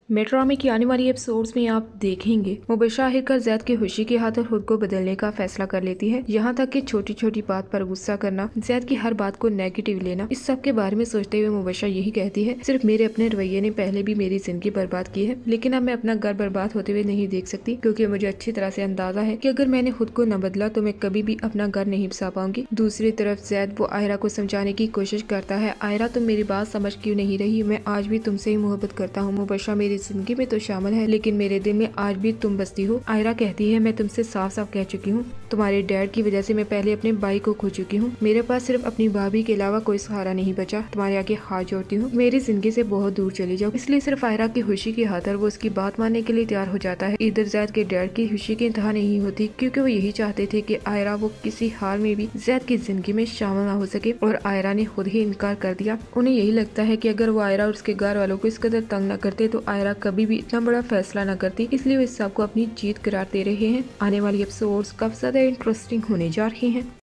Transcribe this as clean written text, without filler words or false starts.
मेट्रोमे की आने वाली एपिसोड्स में आप देखेंगे मुबशरा आखिरकार जैद की खुशी की खातिर खुद को बदलने का फैसला कर लेती है। यहाँ तक कि छोटी छोटी बात पर गुस्सा करना, जैद की हर बात को नेगेटिव लेना, इस सब के बारे में सोचते हुए मुबशरा यही कहती है, सिर्फ मेरे अपने रवैये ने पहले भी मेरी जिंदगी बर्बाद की है, लेकिन अब मैं अपना घर बर्बाद होते हुए नहीं देख सकती, क्योंकि मुझे अच्छी तरह से अंदाजा है कि अगर मैंने खुद को न बदला तो मैं कभी भी अपना घर नहीं बसा पाऊंगी। दूसरी तरफ जैद वो आयरा को समझाने की कोशिश करता है, आयरा तुम मेरी बात समझ क्यों नहीं रही, मैं आज भी तुमसे ही मोहब्बत करता हूँ। मुबशरा मेरी जिंदगी में तो शामिल है, लेकिन मेरे दिल में आज भी तुम बसती हो। आयरा कहती है, मैं तुमसे साफ साफ कह चुकी हूँ, तुम्हारे डैड की वजह से मैं पहले अपने भाई को खो चुकी हूँ। मेरे पास सिर्फ अपनी भाभी के अलावा कोई सहारा नहीं बचा। तुम्हारे आगे हाथ जोड़ती हूँ, मेरी जिंदगी से बहुत दूर चली जाओ। इसलिए सिर्फ आयरा की खुशी की खातिर वो उसकी बात मानने के लिए तैयार हो जाता है। इधर जैद के डैड की खुशी की इंतहा नहीं होती, क्योंकि वो यही चाहते थे कि आयरा वो किसी हाल में भी जैद की जिंदगी में शामिल ना हो सके, और आयरा ने खुद ही इनकार कर दिया। उन्हें यही लगता है कि अगर वो आयरा और उसके घर वालों को इस कदर तंग न करते तो आयरा कभी भी इतना बड़ा फैसला न करती। इसलिए वो इस सब को अपनी जीत करार दे रहे हैं। आने वाली एपिसोड्स काफी ज्यादा इंटरेस्टिंग होने जा रही हैं।